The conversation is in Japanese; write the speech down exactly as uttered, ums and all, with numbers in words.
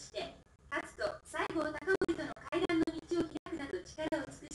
して、勝つと西郷隆盛との会談の道を開くなど力を尽く